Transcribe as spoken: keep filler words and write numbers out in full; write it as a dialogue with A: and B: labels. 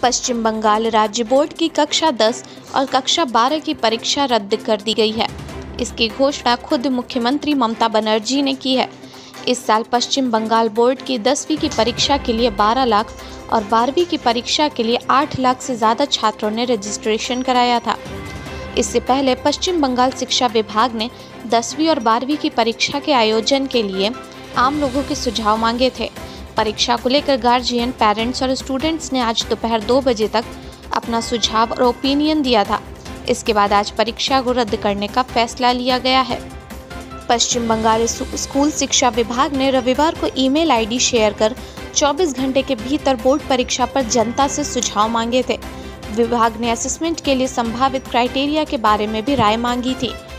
A: पश्चिम बंगाल राज्य बोर्ड की कक्षा दस और कक्षा बारह की परीक्षा रद्द कर दी गई है। इसकी घोषणा खुद मुख्यमंत्री ममता बनर्जी ने की है। इस साल पश्चिम बंगाल बोर्ड की दसवीं की परीक्षा के लिए बारह लाख और बारहवीं की परीक्षा के लिए आठ लाख से ज़्यादा छात्रों ने रजिस्ट्रेशन कराया था। इससे पहले पश्चिम बंगाल शिक्षा विभाग ने दसवीं और बारहवीं की परीक्षा के आयोजन के लिए आम लोगों के सुझाव मांगे थे। परीक्षा को लेकर गार्जियन, पेरेंट्स और स्टूडेंट्स ने आज दोपहर दो बजे तक अपना सुझाव और ओपिनियन दिया था। इसके बाद आज परीक्षा को रद्द करने का फैसला लिया गया है। पश्चिम बंगाल स्कूल शिक्षा विभाग ने रविवार को ईमेल आईडी शेयर कर चौबीस घंटे के भीतर बोर्ड परीक्षा पर जनता से सुझाव मांगे थे। विभाग ने असेसमेंट के लिए संभावित क्राइटेरिया के बारे में भी राय मांगी थी।